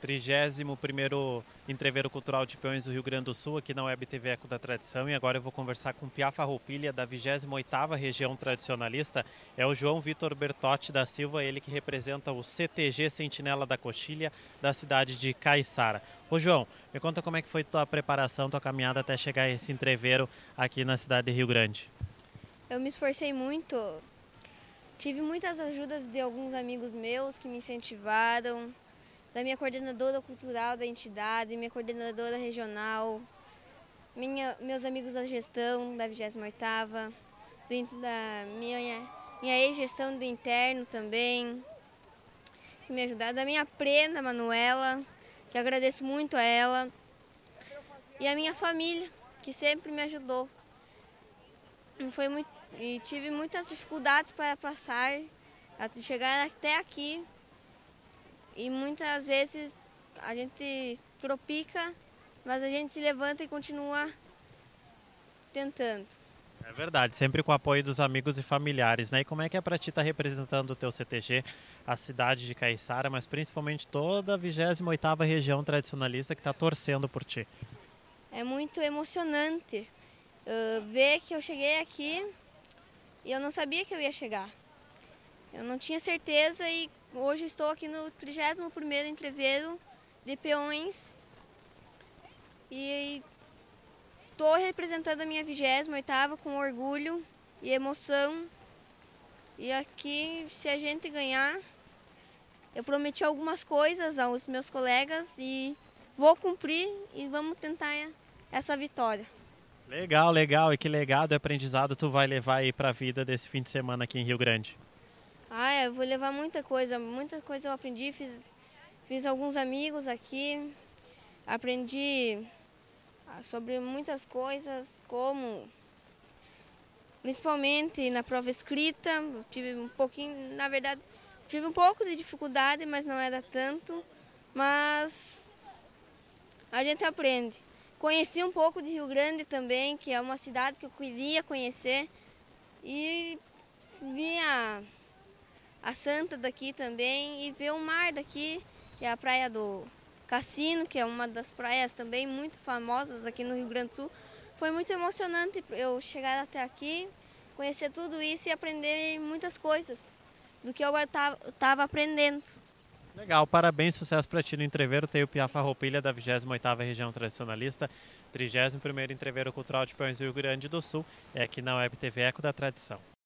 31º Entreveiro Cultural de Peões do Rio Grande do Sul, aqui na Web TV Eco da Tradição, e agora eu vou conversar com Piá Farroupilha, da 28ª Região Tradicionalista. É o João Vitor Bertotti da Silva, ele que representa o CTG Sentinela da Coxilha, da cidade de Caiçara. Ô João, me conta como é que foi tua preparação, tua caminhada até chegar a esse entreveiro aqui na cidade de Rio Grande. Eu me esforcei muito, tive muitas ajudas de alguns amigos meus que me incentivaram, da minha coordenadora cultural da entidade, minha coordenadora regional, meus amigos da gestão da 28ª, da minha ex-gestão do interno também, que me ajudaram, da minha prenda Manuela, que eu agradeço muito a ela, e a minha família, que sempre me ajudou. E tive muitas dificuldades para passar, até chegar até aqui. E muitas vezes a gente tropica, mas a gente se levanta e continua tentando. É verdade, sempre com o apoio dos amigos e familiares, né? E como é que é para ti estar representando o teu CTG, a cidade de Caiçara, mas principalmente toda a 28ª Região Tradicionalista que está torcendo por ti? É muito emocionante ver que eu cheguei aqui e eu não sabia que eu ia chegar. Eu não tinha certeza e hoje estou aqui no 31º Entreveiro de Peões e estou representando a minha 28ª com orgulho e emoção. E aqui, se a gente ganhar, eu prometi algumas coisas aos meus colegas e vou cumprir e vamos tentar essa vitória. Legal, legal. E que legado e aprendizado tu vai levar aí para a vida desse fim de semana aqui em Rio Grande? Eu vou levar muita coisa eu aprendi, fiz alguns amigos aqui, aprendi sobre muitas coisas, como principalmente na prova escrita, eu tive um pouquinho, na verdade, tive um pouco de dificuldade, mas não era tanto, mas a gente aprende. Conheci um pouco de Rio Grande também, que é uma cidade que eu queria conhecer, e vi a Santa daqui também, e ver o mar daqui, que é a praia do Cassino, que é uma das praias também muito famosas aqui no Rio Grande do Sul. Foi muito emocionante eu chegar até aqui, conhecer tudo isso e aprender muitas coisas do que eu estava aprendendo. Legal, parabéns, sucesso para ti no entreveiro. Tem o Piá Farroupilha da 28ª Região Tradicionalista, 31º Entreveiro Cultural de Peões do Rio Grande do Sul, é aqui na Web TV Eco da Tradição.